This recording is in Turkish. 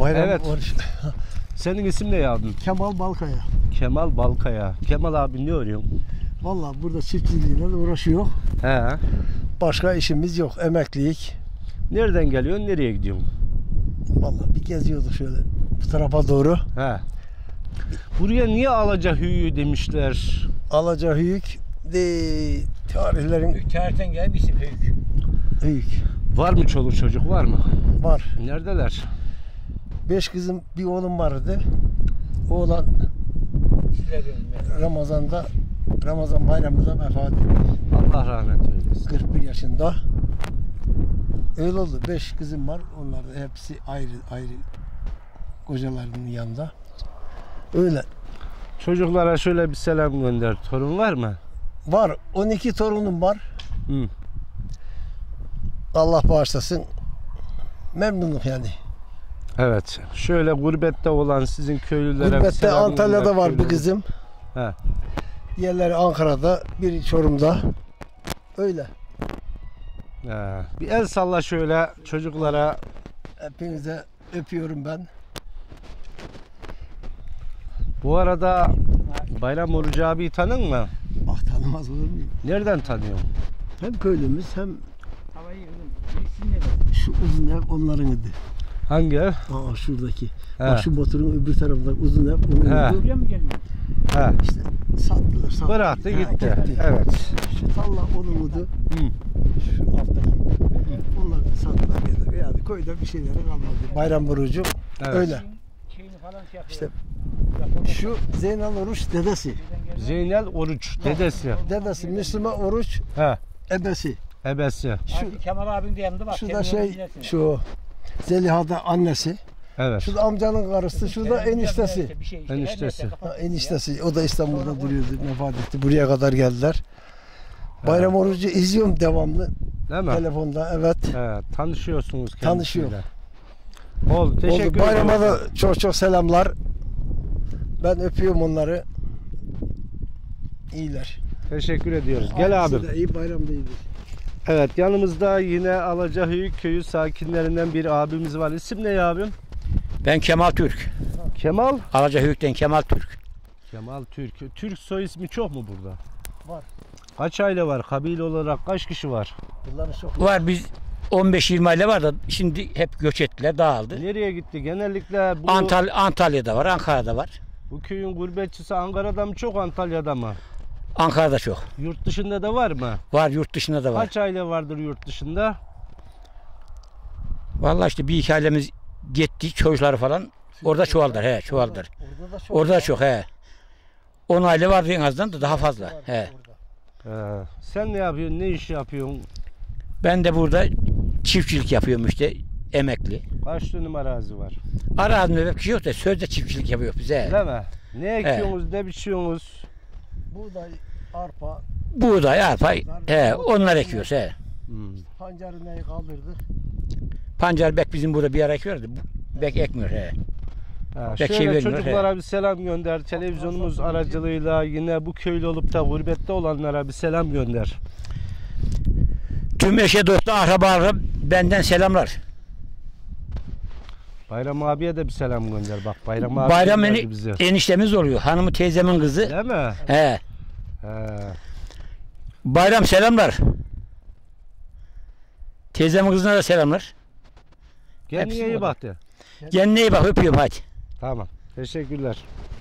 Bayram Evet. oruç. Senin isim ne abim? Kemal Balkaya. Kemal Balkaya. Kemal abi ne arıyorsun? Vallahi burada çiftçiliğiyle uğraşıyor. He. Başka işimiz yok. Emekliyik. Nereden geliyorsun? Nereye gidiyorsun? Vallahi bir geziyorduk şöyle bu tarafa doğru. He. Buraya niye Alacahöyük demişler? Alacahöyük de tarihlerin Tarihten gelmişsin büyük. büyük Var mı çoluk çocuk var mı? var. Neredeler? 5 kızım bir oğlum vardı. Oğlan Ramazan bayramında vefat etti. Allah rahmet eylesin. 41 yaşında. Öyle oldu. 5 kızım var. Onlar da hepsi ayrı ayrı kocalarının yanında. Öyle. Çocuklara şöyle bir selam gönder. Torun var mı? Var. 12 torunum var. Hı. Allah bağışlasın. Memnunum yani. Evet. Şöyle gurbette olan sizin köylülere bir Gurbette selam Antalya'da gönder, var bir köylülere. kızım. He. Diğerleri Ankara'da, biri Çorum'da. Öyle. He. Bir el salla şöyle çocuklara. Hepinize öpüyorum ben. Bu arada Bayram Orucu abiyi tanın mı? Bak tanımaz olur muyum? Nereden tanıyorsun? Hem köylümüz hem Havayı yıkılın. şu uzun ev onların idi. Hangi ev? Aa şuradaki. He. Bak şu motorun öbür tarafında uzun ev onun He. idi. Buraya mı geliyor? He. İşte sattılar. Bıraktı Ha, gitti. Evet. Şu talla onun idi. Hı. Şu alttaki. Onlar da sattılar. Geldi. Yani köyde bir şeyleri kalmadı. Bayram orucu Evet. öyle. Şeyini falan şey yapıyor. İşte şu Zeynal Oruç dedesi. Zeynel Oruç dedesi. Dedesi Müslüman Oruç He. ebesi. Ebesi. Şu Kemal abin de yanında bak. Şu da Kemal şey abin de- şu Zeliha'da annesi. Evet. Şu da amcanın karısı. Şu da eniştesi. Bir şey işte, Eniştesi. her neyse, Ha, eniştesi. O da İstanbul'da duruyordu. Vefat etti. Buraya kadar geldiler. Bayram orucu izliyorum devamlı. Değil mi? Telefonda evet. He. Tanışıyorsunuz kendisiyle. Tanışıyor. Oldu. Teşekkür Oldu. Bayrama ederim. da çok çok selamlar. Ben öpüyorum onları. İyiler. Teşekkür ediyoruz. Gel Ailesi abim. de iyi, bayram da iyidir. Evet, yanımızda yine Alacahöyük köyü sakinlerinden bir abimiz var. İsim ne abim? Ben Kemal Türk. Kemal. Alacahöyük'ten Kemal Türk. Kemal Türk. Türk soy ismi çok mu burada? Var. Kaç aile var? Kabile olarak kaç kişi var? Bunların çok Var biz 15-20 aile var da şimdi hep göç ettiler, dağıldı. Nereye gitti? Genellikle bu, Antalya'da var, Ankara'da var. bu köyün gurbetçisi Ankara'da mı çok, Antalya'da mı? Ankara'da çok. Yurt dışında da var mı? Var, yurt dışında da var. Kaç aile vardır yurt dışında? Vallahi işte bir iki ailemiz gitti, çocukları falan. Orada çoğaldılar, he, çoğaldılar. Orada da çok. Orada çok, he. 10 aile vardı en azından da daha fazla. Var He. orada. Sen ne yapıyorsun? Ne iş yapıyorsun? Ben de burada çiftçilik yapıyorum işte, emekli. Kaç dönüm arazi var? Arazimde bir şey yok da sözde çiftçilik yapıyor bize. Değil mi? Ne ekiyorsunuz? Ne biçiyorsunuz? Buğday, arpa, Buğday, arpa, he, onlar ekiyoruz, he. Hmm. pancarı neyi kaldırdık. Pancar bek bizim burada bir ara ekiyordu. Bek ekmiyor, he. Ha, Pek şey şöyle vermiyor, çocuklara bir selam gönder. Televizyonumuz aracılığıyla yine bu köylü olup da gurbette olanlara bir selam gönder. Tüm eşe dosta akrabalara benden selamlar. Bayram abiye de bir selam gönder. Bak Bayram abi Bayram gönderdi bizi. eniştemiz oluyor. Hanımı teyzemin kızı. Değil mi? He. He. Bayram selamlar. Teyzemin kızına da selamlar. Kendine Hepsi iyi orada. bak de. Kendine iyi bak, öpüyorum hadi. Tamam. Teşekkürler.